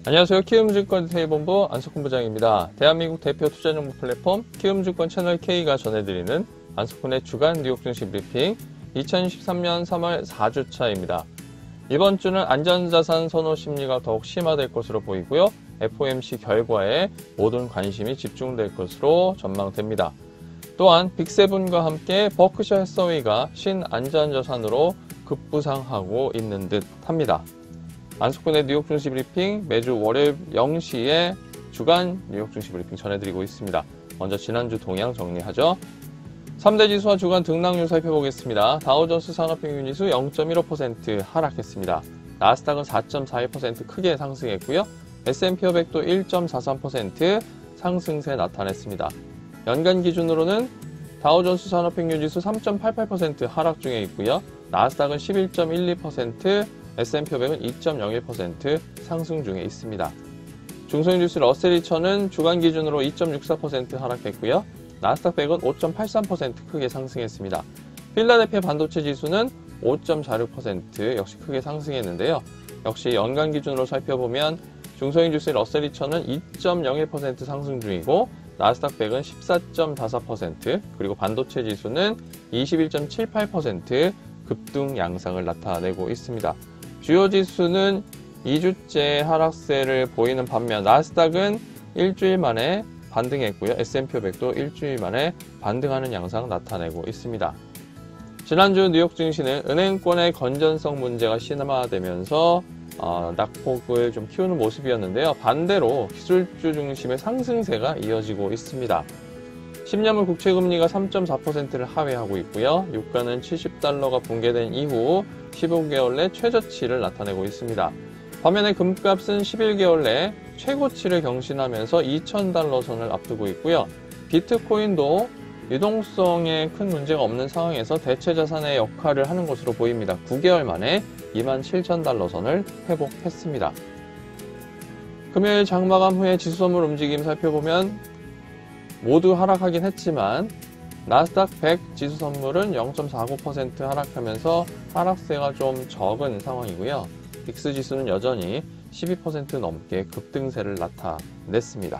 안녕하세요. 키움증권 디테일본부 안석훈 부장입니다. 대한민국 대표 투자정보 플랫폼 키움증권 채널 K가 전해드리는 안석훈의 주간 뉴욕 증시 브리핑 2013년 3월 4주차입니다. 이번 주는 안전자산 선호 심리가 더욱 심화될 것으로 보이고요. FOMC 결과에 모든 관심이 집중될 것으로 전망됩니다. 또한 빅7과 함께 버크셔 해서웨이가 신안전자산으로 급부상하고 있는 듯 합니다. 안석훈의 뉴욕 증시 브리핑 매주 월요일 0시에 주간 뉴욕 증시 브리핑 전해드리고 있습니다. 먼저 지난주 동향 정리하죠. 3대 지수와 주간 등락률 살펴보겠습니다. 다우존스 산업평균지수 0.15% 하락했습니다. 나스닥은 4.41% 크게 상승했고요. S&P 500도 1.43% 상승세 나타냈습니다. 연간 기준으로는 다우존스 산업평균지수 3.88% 하락 중에 있고요. 나스닥은 11.12%, S&P 500은 2.01% 상승 중에 있습니다. 중소형지수 러셀2000은 주간 기준으로 2.64% 하락했고요. 나스닥 100은 5.83% 크게 상승했습니다. 필라델피아 반도체 지수는 5.46% 역시 크게 상승했는데요. 역시 연간 기준으로 살펴보면 중소형지수 러셀2000은 2.01% 상승 중이고 나스닥 100은 14.44% 그리고 반도체 지수는 21.78% 급등 양상을 나타내고 있습니다. 주요 지수는 2주째 하락세를 보이는 반면 나스닥은 일주일 만에 반등했고요. S&P 500도 일주일 만에 반등하는 양상 나타내고 있습니다. 지난주 뉴욕 증시는 은행권의 건전성 문제가 심화되면서 낙폭을 좀 키우는 모습이었는데요. 반대로 기술주 중심의 상승세가 이어지고 있습니다. 10년물 국채금리가 3.4%를 하회하고 있고요. 유가는 70달러가 붕괴된 이후 15개월 내 최저치를 나타내고 있습니다. 반면에 금값은 11개월 내 최고치를 경신하면서 2,000달러 선을 앞두고 있고요. 비트코인도 유동성에 큰 문제가 없는 상황에서 대체자산의 역할을 하는 것으로 보입니다. 9개월 만에 27,000달러 선을 회복했습니다. 금요일 장마감 후에 지수선물 움직임 살펴보면 모두 하락하긴 했지만 나스닥 100 지수 선물은 0.49% 하락하면서 하락세가 좀 적은 상황이고요. 빅스 지수는 여전히 12% 넘게 급등세를 나타냈습니다.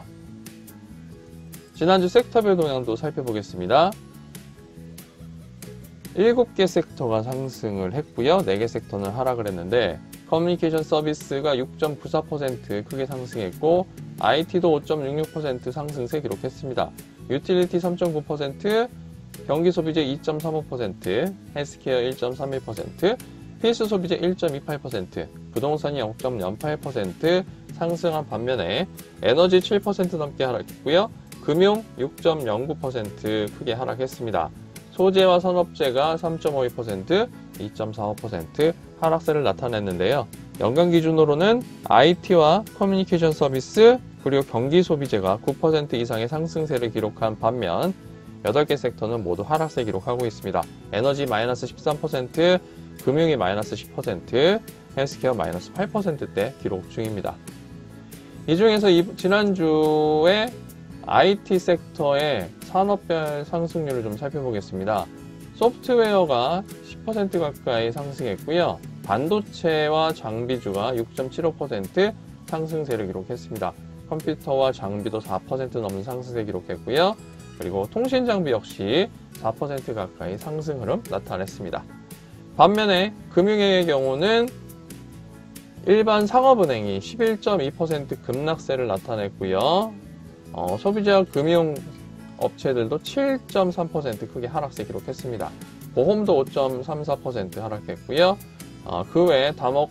지난주 섹터별 동향도 살펴보겠습니다. 7개 섹터가 상승을 했고요. 4개 섹터는 하락을 했는데 커뮤니케이션 서비스가 6.94% 크게 상승했고 IT도 5.66% 상승세 기록했습니다. 유틸리티 3.9%, 경기소비재 2.35%, 헬스케어 1.31%, 필수 소비재 1.28%, 부동산이 0.08% 상승한 반면에 에너지 7% 넘게 하락했고요. 금융 6.09% 크게 하락했습니다. 소재와 산업재가 3.52%, 2.45% 하락세를 나타냈는데요. 연간 기준으로는 IT와 커뮤니케이션 서비스 그리고 경기 소비재가 9% 이상의 상승세를 기록한 반면 8개 섹터는 모두 하락세 기록하고 있습니다. 에너지 마이너스 13%, 금융이 마이너스 10%, 헬스케어 마이너스 8%대 기록 중입니다. 이 중에서 지난주에 IT 섹터의 산업별 상승률을 좀 살펴보겠습니다. 소프트웨어가 10% 가까이 상승했고요. 반도체와 장비주가 6.75% 상승세를 기록했습니다. 컴퓨터와 장비도 4% 넘는 상승세 기록했고요. 그리고 통신 장비 역시 4% 가까이 상승 흐름 나타냈습니다. 반면에 금융의 경우는 일반 상업은행이 11.2% 급락세를 나타냈고요. 소비자 금융 업체들도 7.3% 크게 하락세 기록했습니다. 보험도 5.34% 하락했고요. 그 외에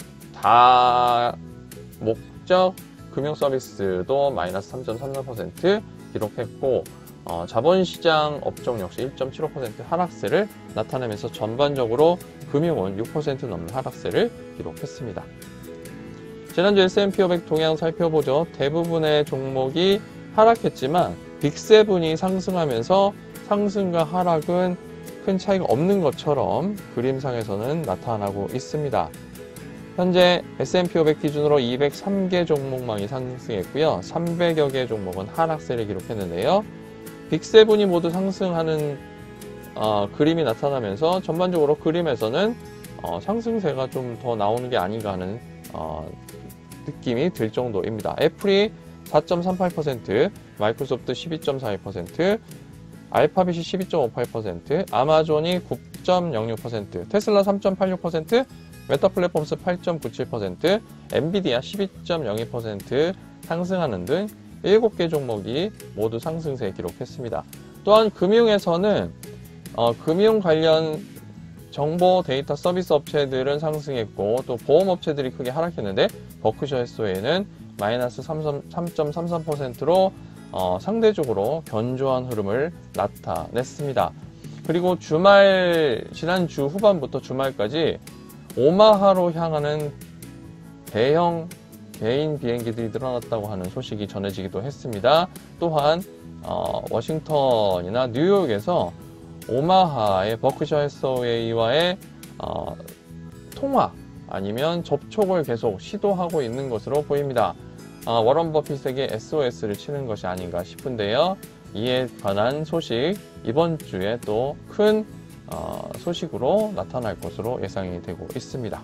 다목적 금융 서비스도 마이너스 3.33% 기록했고 자본시장 업종 역시 1.75% 하락세를 나타내면서 전반적으로 금융은 6% 넘는 하락세를 기록했습니다. 지난주 S&P 500 동향 살펴보죠. 대부분의 종목이 하락했지만 빅7이 상승하면서 상승과 하락은 큰 차이가 없는 것처럼 그림상에서는 나타나고 있습니다. 현재 S&P 500 기준으로 203개 종목망이 상승했고요. 300여 개 종목은 하락세를 기록했는데요. 빅7이 모두 상승하는 그림이 나타나면서 전반적으로 그림에서는 상승세가 좀 더 나오는 게 아닌가 하는 느낌이 들 정도입니다. 애플이 4.38%, 마이크로소프트 12.42%, 알파벳이 12.58%, 아마존이 9.06%, 테슬라 3.86%, 메타 플랫폼스 8.97%, 엔비디아 12.02% 상승하는 등 7개 종목이 모두 상승세 기록했습니다. 또한 금융에서는 금융 관련 정보 데이터 서비스 업체들은 상승했고 또 보험 업체들이 크게 하락했는데 버크셔 해서웨이는 마이너스 3.33%로 상대적으로 견조한 흐름을 나타냈습니다. 그리고 지난주 후반부터 주말까지 오마하로 향하는 대형 개인 비행기들이 늘어났다고 하는 소식이 전해지기도 했습니다. 또한 워싱턴이나 뉴욕에서 오마하의 버크셔 해서웨이와의 통화 아니면 접촉을 계속 시도하고 있는 것으로 보입니다. 워런 버핏에게 SOS를 치는 것이 아닌가 싶은데요. 이에 관한 소식 이번 주에 또 큰 소식으로 나타날 것으로 예상이 되고 있습니다.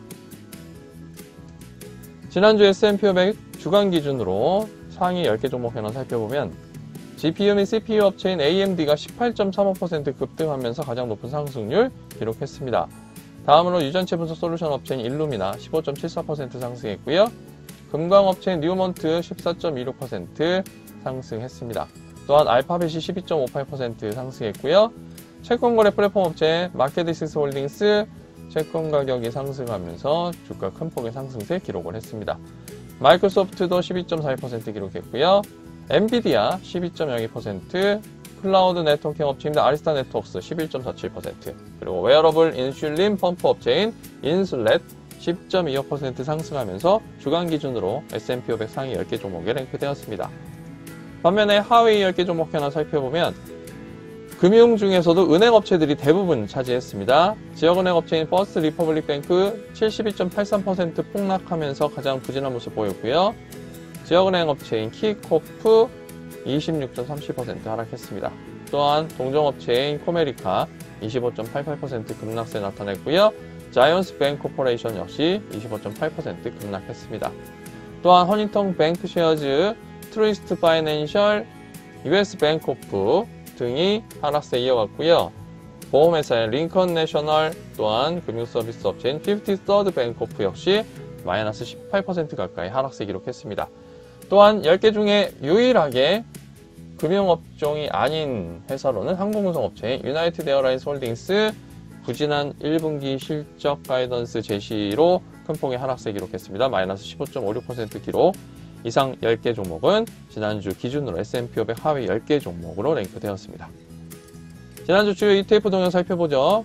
지난주 S&P 500 주간 기준으로 상위 10개 종목 현황 살펴보면 GPU 및 CPU 업체인 AMD가 18.35% 급등하면서 가장 높은 상승률 기록했습니다. 다음으로 유전체 분석 솔루션 업체인 일루미나 15.74% 상승했고요. 금광 업체인 뉴먼트 14.26% 상승했습니다. 또한 알파벳이 12.58% 상승했고요. 채권거래 플랫폼 업체 마켓디스스 홀딩스 채권 가격이 상승하면서 주가 큰 폭의 상승세 기록을 했습니다. 마이크로소프트도 12.42% 기록했고요. 엔비디아 12.02%, 클라우드 네트워킹 업체입니다. 아리스타 네트워크스 11.47%, 그리고 웨어러블 인슐린 펌프 업체인 인슐렛 10.25% 상승하면서 주간 기준으로 S&P 500 상위 10개 종목에 랭크되었습니다. 반면에 하위 10개 종목 하나 살펴보면 금융 중에서도 은행 업체들이 대부분 차지했습니다. 지역은행 업체인 퍼스트 리퍼블릭 뱅크 72.83% 폭락하면서 가장 부진한 모습 보였고요. 지역은행 업체인 키코프 26.37% 하락했습니다. 또한 동종업체인 코메리카 25.88% 급락세 나타냈고요. 자이언스 뱅크 코퍼레이션 역시 25.8% 급락했습니다. 또한 허닝턴 뱅크 쉐어즈, 트루이스트 파이낸셜, US 뱅크오프 등이 하락세 이어갔고요. 보험회사인 링컨 내셔널 또한 금융서비스 업체인 53rd 뱅크오프 역시 마이너스 18% 가까이 하락세 기록했습니다. 또한 10개 중에 유일하게 금융업종이 아닌 회사로는 항공운송업체인 유나이티드 에어라인스 홀딩스 부진한 1분기 실적 가이던스 제시로 큰 폭의 하락세 기록했습니다. 마이너스 15.56% 기록. 이상 10개 종목은 지난주 기준으로 S&P 500 하위 10개 종목으로 랭크되었습니다. 지난주 주요 ETF 동향 살펴보죠.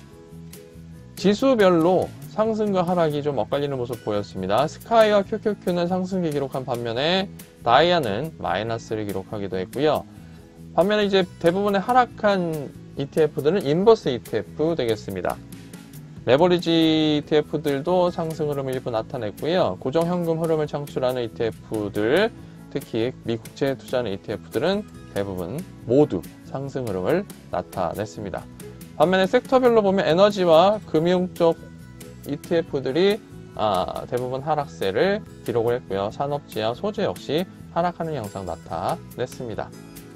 지수별로 상승과 하락이 좀 엇갈리는 모습 보였습니다. 스카이와 QQQ는 상승기 기록한 반면에 다이아는 마이너스를 기록하기도 했고요. 반면에 이제 대부분의 하락한 ETF들은 인버스 ETF 되겠습니다. 레버리지 ETF들도 상승 흐름을 일부 나타냈고요. 고정현금 흐름을 창출하는 ETF들, 특히 미국채 투자하는 ETF들은 대부분 모두 상승 흐름을 나타냈습니다. 반면에 섹터별로 보면 에너지와 금융 쪽 ETF들이 대부분 하락세를 기록을 했고요. 산업지와 소재 역시 하락하는 양상 나타냈습니다.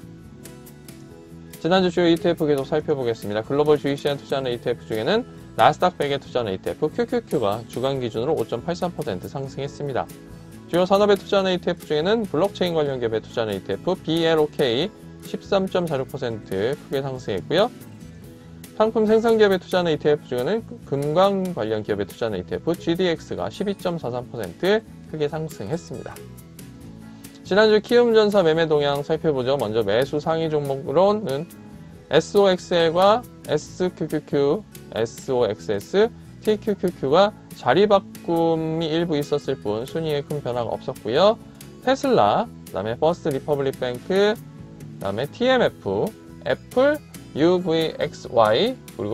지난주 주요 ETF 계속 살펴보겠습니다. 글로벌 주식시장 투자하는 ETF 중에는 나스닥 100에 투자하는 ETF QQQ가 주간 기준으로 5.83% 상승했습니다. 주요 산업에 투자하는 ETF 중에는 블록체인 관련 기업에 투자하는 ETF BLOK 13.46% 크게 상승했고요. 상품 생산 기업에 투자하는 ETF 중에는 금광 관련 기업에 투자하는 ETF GDX가 12.43% 크게 상승했습니다. 지난주 키움전사 매매 동향 살펴보죠. 먼저 매수 상위 종목으로는 SOXL과 SQQQ, SOXS, TQQQ가 자리 바꿈이 일부 있었을 뿐 순위에 큰 변화가 없었고요. 테슬라, 그다음에 퍼스트 리퍼블릭 뱅크, 그다음에 TMF, 애플, UVXY, 그리고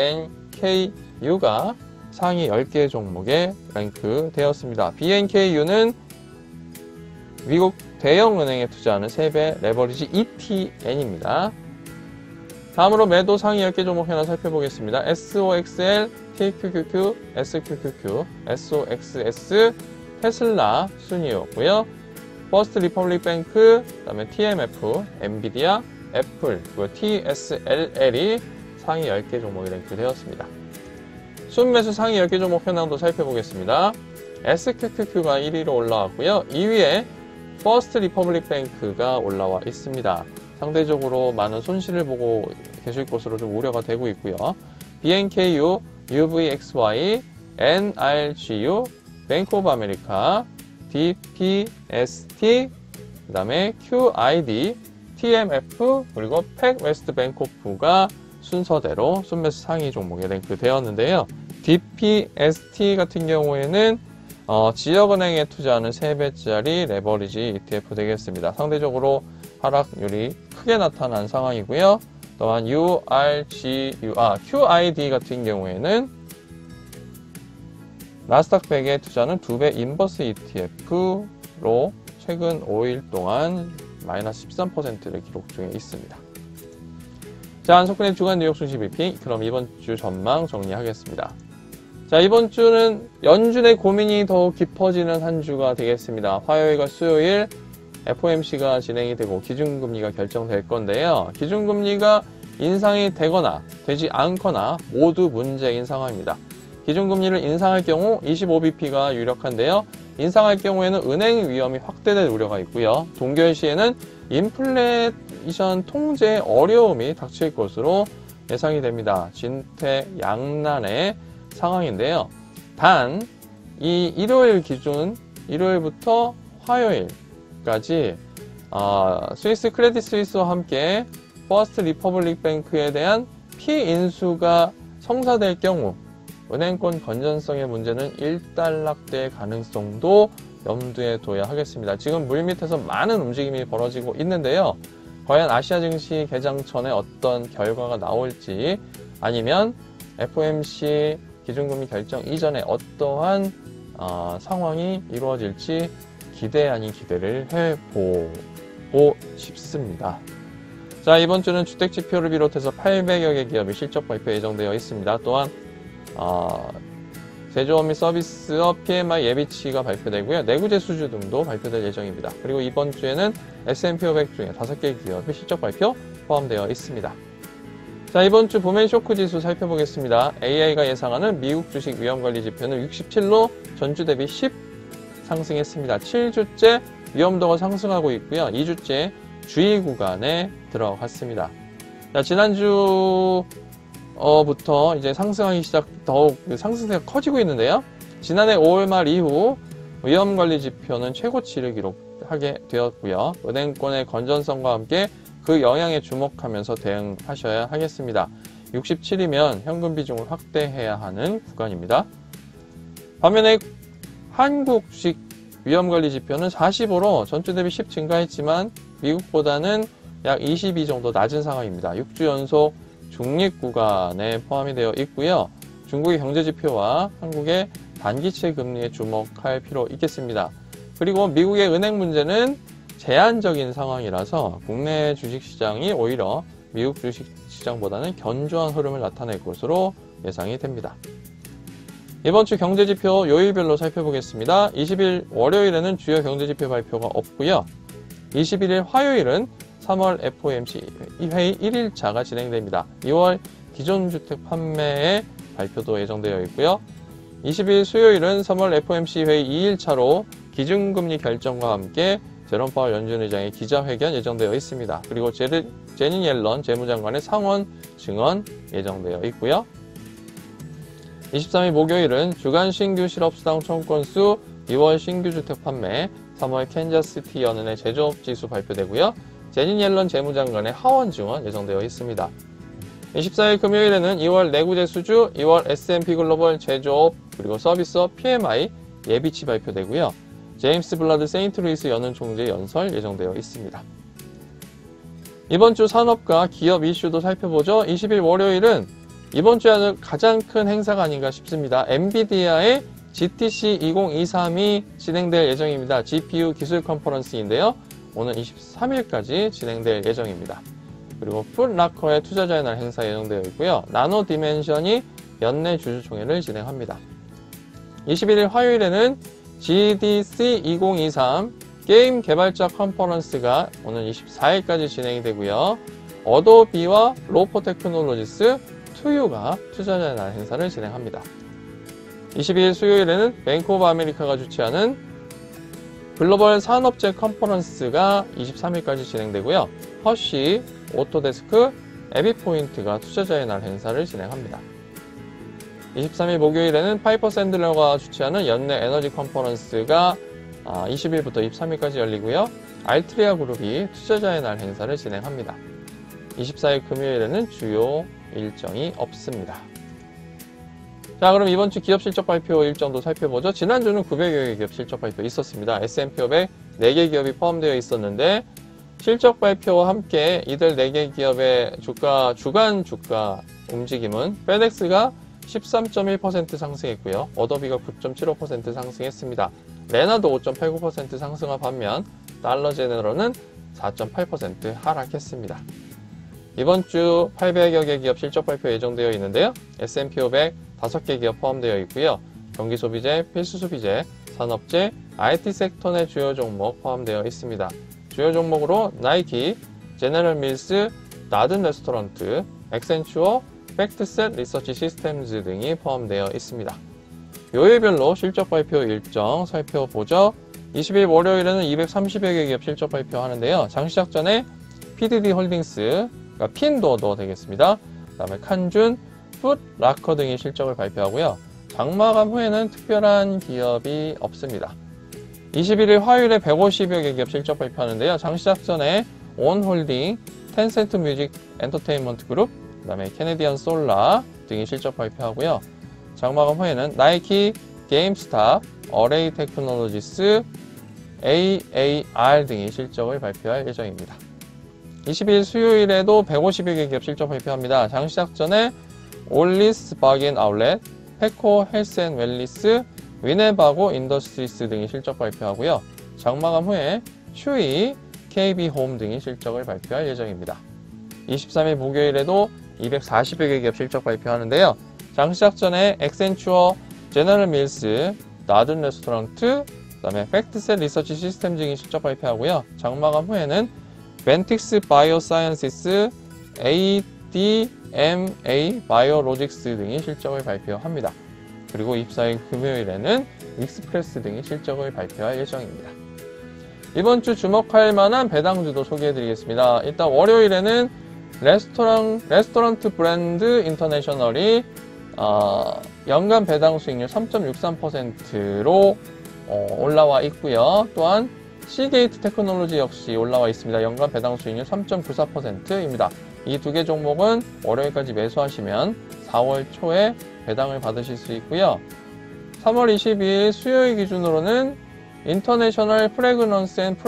BNKU가 상위 10개 종목에 랭크 되었습니다. BNKU는 미국 대형은행에 투자하는 세배 레버리지 ETN입니다. 다음으로 매도 상위 10개 종목 하나 살펴보겠습니다. SOXL, TQQQ, SQQQ, SOXS, 테슬라 순이었고요. 퍼스트 리퍼블릭 뱅크, 그다음에 TMF, 엔비디아, 애플, 그리고 TSLL이 상위 10개 종목이 랭크되었습니다. 순매수 상위 10개 종목 현황도 살펴보겠습니다. SQQQ가 1위로 올라왔고요. 2위에 퍼스트 리퍼블릭 뱅크가 올라와 있습니다. 상대적으로 많은 손실을 보고 계실 것으로 좀 우려가 되고 있고요. BNKU, UVXY, NRGU, 뱅크 오브 아메리카, DPST, 그 다음에 QID, TMF, 그리고 팩웨스트 뱅코프가 순서대로 순매수 상위 종목에 랭크되었는데요. DPST 같은 경우에는 지역은행에 투자하는 3배짜리 레버리지 ETF 되겠습니다. 상대적으로 하락률이 크게 나타난 상황이고요. 또한 QID 같은 경우에는 나스닥 100에 투자하는 2배 인버스 ETF로 최근 5일 동안 마이너스 13%를 기록 중에 있습니다. 자, 한석훈의 주간 뉴욕 증시 브리핑. 그럼 이번 주 전망 정리하겠습니다. 자, 이번 주는 연준의 고민이 더욱 깊어지는 한 주가 되겠습니다. 화요일과 수요일 FOMC가 진행이 되고 기준금리가 결정될 건데요. 기준금리가 인상이 되거나 되지 않거나 모두 문제인 상황입니다. 기준금리를 인상할 경우 25bp가 유력한데요. 인상할 경우에는 은행 위험이 확대될 우려가 있고요. 동결시에는 인플레이션 통제에 어려움이 닥칠 것으로 예상이 됩니다. 진퇴양난의 상황인데요. 단, 이 일요일 기준, 일요일부터 화요일까지 스위스 크레딧 스위스와 함께 퍼스트 리퍼블릭 뱅크에 대한 피인수가 성사될 경우 은행권 건전성의 문제는 일단락될 가능성도 염두에 둬야 하겠습니다. 지금 물밑에서 많은 움직임이 벌어지고 있는데요. 과연 아시아 증시 개장 전에 어떤 결과가 나올지 아니면 FOMC 기준금리 결정 이전에 어떠한 상황이 이루어질지 기대 아닌 기대를 해보고 싶습니다. 자, 이번 주는 주택지표를 비롯해서 800여 개 기업이 실적 발표 예정되어 있습니다. 또한 제조업 및 서비스업 PMI 예비치가 발표되고요. 내구재 수주 등도 발표될 예정입니다. 그리고 이번 주에는 S&P 500 중에 5개 기업의 실적 발표 포함되어 있습니다. 자, 이번 주 봄엔 쇼크 지수 살펴보겠습니다. AI가 예상하는 미국 주식 위험관리 지표는 67로 전주 대비 10 상승했습니다. 7주째 위험도가 상승하고 있고요. 2주째 주의 구간에 들어갔습니다. 자, 지난주 부터 이제 상승하기 더욱 상승세가 커지고 있는데요. 지난해 5월 말 이후 위험관리 지표는 최고치를 기록하게 되었고요. 은행권의 건전성과 함께 그 영향에 주목하면서 대응하셔야 하겠습니다. 67이면 현금 비중을 확대해야 하는 구간입니다. 반면에 한국 주식 위험관리 지표는 45로 전주 대비 10 증가했지만 미국보다는 약 22 정도 낮은 상황입니다. 6주 연속 중립 구간에 포함이 되어 있고요. 중국의 경제지표와 한국의 단기채 금리에 주목할 필요 있겠습니다. 그리고 미국의 은행 문제는 제한적인 상황이라서 국내 주식시장이 오히려 미국 주식시장보다는 견조한 흐름을 나타낼 것으로 예상이 됩니다. 이번 주 경제지표 요일별로 살펴보겠습니다. 20일 월요일에는 주요 경제지표 발표가 없고요. 21일 화요일은 3월 FOMC 회의 1일차가 진행됩니다. 2월 기존주택 판매의 발표도 예정되어 있고요. 20일 수요일은 3월 FOMC 회의 2일차로 기준금리 결정과 함께 제롬 파월 연준 의장의 기자회견 예정되어 있습니다. 그리고 제닛 옐런 재무장관의 상원 증언 예정되어 있고요. 23일 목요일은 주간 신규 실업수당 청구건수, 2월 신규 주택 판매, 3월 캔자스시티 연은의 제조업 지수 발표되고요. 제닛 옐런 재무장관의 하원 증언 예정되어 있습니다. 24일 금요일에는 2월 내구재 수주, 2월 S&P 글로벌 제조업 그리고 서비스업 PMI 예비치 발표되고요. 제임스 블라드 세인트루이스 연은 총재 연설 예정되어 있습니다. 이번 주 산업과 기업 이슈도 살펴보죠. 20일 월요일은 이번 주에 가장 큰 행사가 아닌가 싶습니다. 엔비디아의 GTC 2023이 진행될 예정입니다. GPU 기술 컨퍼런스인데요. 오는 23일까지 진행될 예정입니다. 그리고 풋라커의 투자자의 날 행사 예정되어 있고요. 나노 디멘션이 연내 주주총회를 진행합니다. 21일 화요일에는 GDC 2023 게임 개발자 컨퍼런스가 오늘 24일까지 진행이 되고요. 어도비와 로포 테크놀로지스, 투유가 투자자의 날 행사를 진행합니다. 22일 수요일에는 뱅크 오브 아메리카가 주최하는 글로벌 산업재 컨퍼런스가 23일까지 진행되고요. 허쉬, 오토데스크, 에비포인트가 투자자의 날 행사를 진행합니다. 23일 목요일에는 파이퍼 샌들러가 주최하는 연내 에너지 컨퍼런스가 20일부터 23일까지 열리고요. 알트리아 그룹이 투자자의 날 행사를 진행합니다. 24일 금요일에는 주요 일정이 없습니다. 자, 그럼 이번 주 기업 실적 발표 일정도 살펴보죠. 지난주는 900여 개 기업 실적 발표 있었습니다. S&P 500 4개 기업이 포함되어 있었는데 실적 발표와 함께 이들 4개 기업의 주간 주가 움직임은 페덱스가 13.1% 상승했고요. 어도비가 9.75% 상승했습니다. 레나도 5.89% 상승한 반면 달러 제너럴은 4.8% 하락했습니다. 이번 주 800여 개 기업 실적 발표 예정되어 있는데요. S&P 500 5개 기업 포함되어 있고요. 경기소비재, 필수소비재, 산업재, IT 섹터 내 주요 종목 포함되어 있습니다. 주요 종목으로 나이키, 제너럴 밀스, 나든 레스토랑트, 액센추어, 팩트셋 리서치 시스템즈 등이 포함되어 있습니다. 요일별로 실적 발표 일정 살펴보죠. 20일 월요일에는 230여 개 기업 실적 발표하는데요. 장시작 전에 PDD 홀딩스, 그러니까 핀도어도 되겠습니다. 그 다음에 칸준, 풋라커 등의 실적을 발표하고요. 장마감 후에는 특별한 기업이 없습니다. 21일 화요일에 150여 개 기업 실적 발표하는데요. 장시작 전에 온홀딩, 텐센트 뮤직 엔터테인먼트 그룹, 그 다음에 캐네디언 솔라 등의 실적 발표하고요. 장마감 후에는 나이키, 게임스탑, 어레이 테크놀로지스, AAR 등의 실적을 발표할 예정입니다. 20일 수요일에도 150여 개 기업 실적 발표합니다. 장시작 전에 올리스 바겐 아울렛, 페코 헬스앤웰리스, 위네바고 인더스트리스 등이 실적 발표하고요. 장마감 후에 슈이, KB홈 등이 실적을 발표할 예정입니다. 23일 목요일에도 240여 개 기업 실적 발표하는데요. 장시작 전에 액센추어, 제너럴 밀스, 나든 레스토랑트, 그 다음에 팩트셋 리서치 시스템 등이 실적 발표하고요. 장마감 후에는 벤틱스 바이오사이언시스, ADMA 바이오로직스 등이 실적을 발표합니다. 그리고 24일 금요일에는 익스프레스 등이 실적을 발표할 예정입니다. 이번 주 주목할 만한 배당주도 소개해드리겠습니다. 일단 월요일에는 레스토랑트 브랜드 인터내셔널이 연간 배당 수익률 3.63%로 올라와 있고요. 또한 시게이트 테크놀로지 역시 올라와 있습니다. 연간 배당 수익률 3.94%입니다. 이 두 개 종목은 월요일까지 매수하시면 4월 초에 배당을 받으실 수 있고요. 3월 22일 수요일 기준으로는 인터내셔널 프레그넌스 앤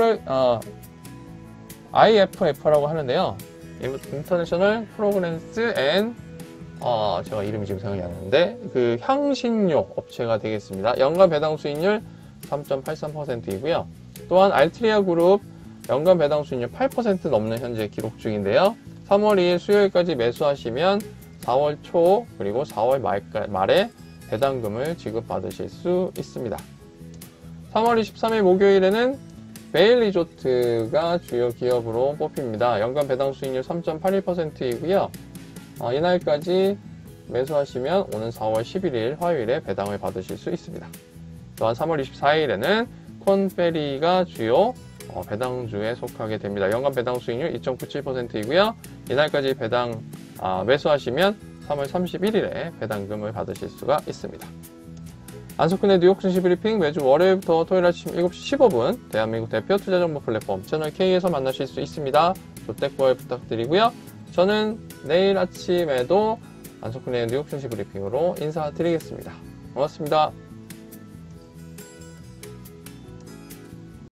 IFF라고 하는데요. 인터내셔널 프로그랜스 앤 제가 이름이 지금 생각이 안 나는데 그 향신료 업체가 되겠습니다. 연간 배당 수익률 3.83%이고요. 또한 알트리아 그룹 연간 배당 수익률 8% 넘는 현재 기록 중인데요. 3월 2일 수요일까지 매수하시면 4월 초 그리고 4월 말에 배당금을 지급받으실 수 있습니다. 3월 23일 목요일에는 베일 리조트가 주요 기업으로 뽑힙니다. 연간 배당 수익률 3.81%이고요. 이날까지 매수하시면 오는 4월 11일 화요일에 배당을 받으실 수 있습니다. 또한 3월 24일에는 콘페리가 주요 배당주에 속하게 됩니다. 연간 배당 수익률 2.97%이고요. 이날까지 배당 매수하시면 3월 31일에 배당금을 받으실 수가 있습니다. 안석훈의 뉴욕 증시 브리핑 매주 월요일부터 토요일 아침 7시 15분 대한민국 대표 투자정보 플랫폼 채널 K에서 만나실 수 있습니다. 조댓글 부탁드리고요. 저는 내일 아침에도 안석훈의 뉴욕 증시 브리핑으로 인사드리겠습니다. 고맙습니다.